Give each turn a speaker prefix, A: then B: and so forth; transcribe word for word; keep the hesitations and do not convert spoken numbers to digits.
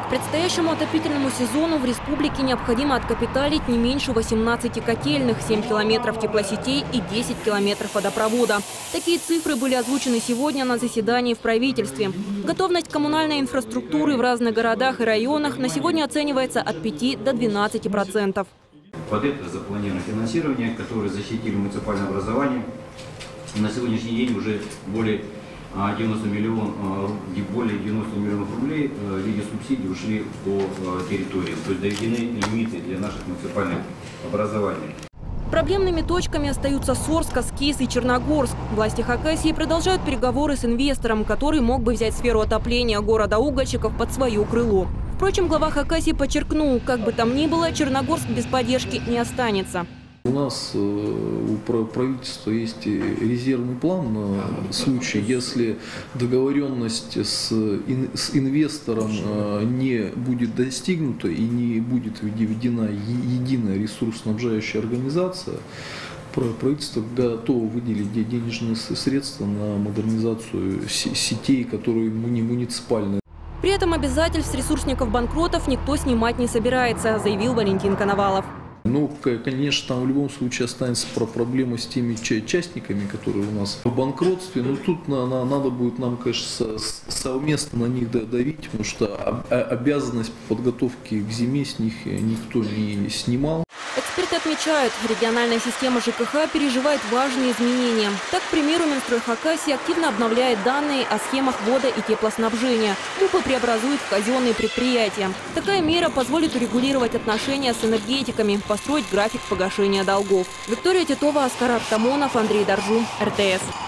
A: К предстоящему отопительному сезону в республике необходимо откапиталить не меньше восемнадцати котельных, семь километров теплосетей и десять километров водопровода. Такие цифры были озвучены сегодня на заседании в правительстве. Готовность коммунальной инфраструктуры в разных городах и районах на сегодня оценивается от пяти до двенадцати процентов.
B: Под это запланировано финансирование, которое защитили муниципальное образование. На сегодняшний день уже более девяноста миллионов, более девяноста миллионов рублей в виде субсидий ушли по территориям. То есть доведены лимиты для наших муниципальных образований.
A: Проблемными точками остаются Сорск, Аскиз и Черногорск. Власти Хакасии продолжают переговоры с инвестором, который мог бы взять сферу отопления города угольщиков под свое крыло. Впрочем, глава Хакасии подчеркнул, как бы там ни было, Черногорск без поддержки не останется.
C: У нас у правительства есть резервный план на случай, если договоренность с инвестором не будет достигнута и не будет введена единая ресурсоснабжающая организация. Правительство готово выделить денежные средства на модернизацию сетей, которые муниципальные.
A: При этом обязательств ресурсников-банкротов никто снимать не собирается, заявил Валентин Коновалов.
C: Ну, конечно, там в любом случае останется проблема с теми частниками, которые у нас в банкротстве. Но тут на, на, надо будет нам, конечно, совместно на них давить, потому что обязанность подготовки к зиме с них никто не снимал.
A: Эксперты отмечают, региональная система ЖКХ переживает важные изменения. Так, к примеру, Минстрой Хакасии активно обновляет данные о схемах водо- и теплоснабжения. МУПы преобразуют в казенные предприятия. Такая мера позволит урегулировать отношения с энергетиками, построить график погашения долгов. Виктория Титова, Аскар Артамонов, Андрей Доржу, эр тэ эс.